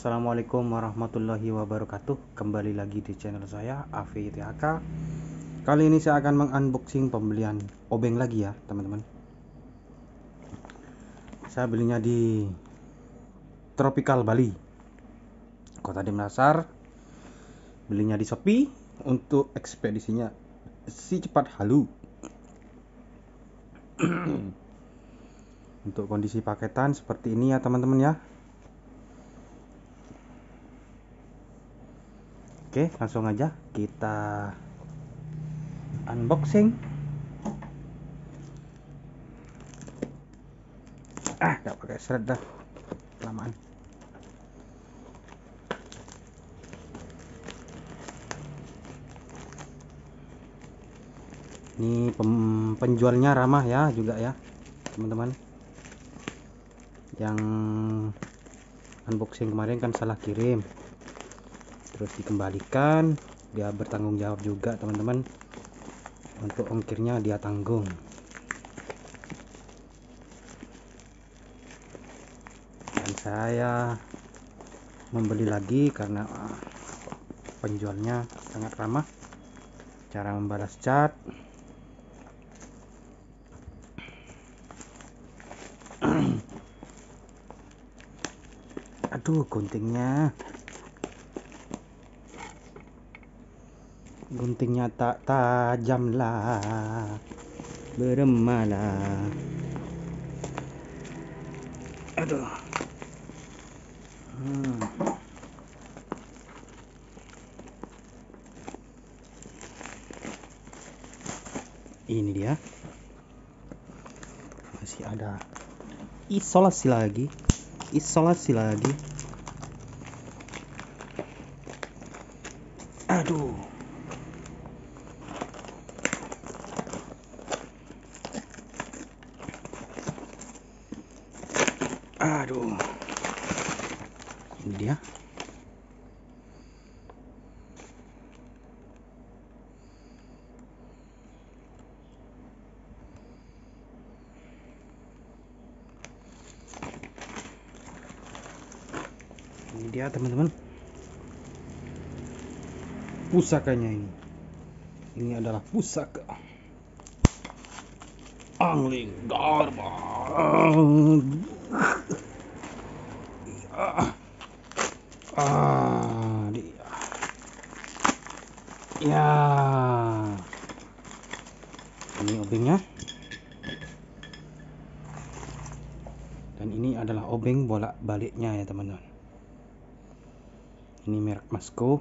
Assalamualaikum warahmatullahi wabarakatuh. Kembali lagi di channel saya AVTHK. Kali ini saya akan mengunboxing pembelian obeng lagi ya teman-teman. Saya belinya di Tropical Bali, Kota Denpasar. Belinya di Shopee. Untuk ekspedisinya si cepat halu. Untuk kondisi paketan seperti ini ya teman-teman ya. Oke, langsung aja kita unboxing. Nggak pakai seret dah, kelamaan. Ini penjualnya ramah ya juga ya teman-teman. Yang unboxing kemarin kan salah kirim, terus dikembalikan. Dia bertanggung jawab juga teman-teman, untuk ongkirnya dia tanggung. Dan saya membeli lagi karena penjualnya sangat ramah. Cara membalas chat, aduh guntingnya tak tajam lah, beremalah. Aduh. Ini dia, masih ada isolasi lagi. Aduh, ini dia. Ini dia teman-teman, pusakanya ini. Ini adalah pusaka Angling Dharma. Dia. Ya. Ini obengnya. Dan ini adalah obeng bolak-baliknya ya teman-teman. Ini merek Masco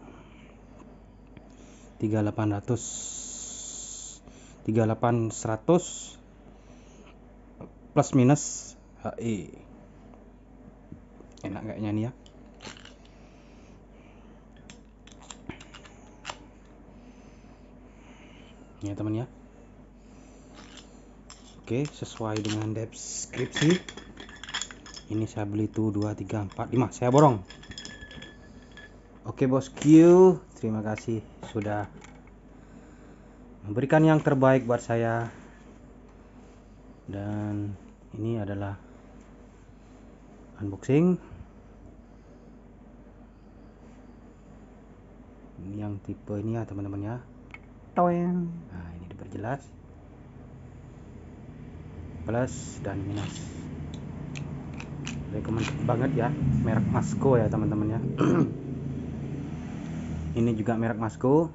38100 plus minus HE. Enak kayaknya nih ya. Ya teman ya. Oke, sesuai dengan deskripsi. Ini saya beli tuh 2, 3, 4, 5. Saya borong. Oke bosku, terima kasih sudah memberikan yang terbaik buat saya. Dan ini adalah unboxing. Ini yang tipe ini ya teman-teman ya. Nah, ini diperjelas plus dan minus. Recommended banget ya, merek Masco ya teman-teman ya. Ini juga merek Masco,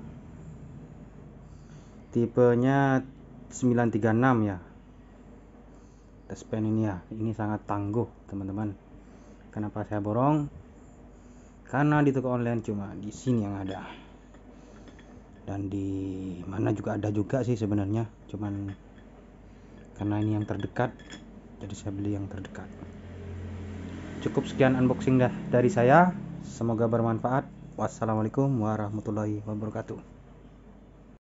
tipenya 936 ya. Taspen ini ya, ini sangat tangguh teman-teman. Kenapa saya borong? Karena di toko online cuma di sini yang ada. Dan di mana juga ada juga sih sebenarnya, cuman karena ini yang terdekat, jadi saya beli yang terdekat. Cukup sekian unboxing dari saya. Semoga bermanfaat. Wassalamualaikum warahmatullahi wabarakatuh.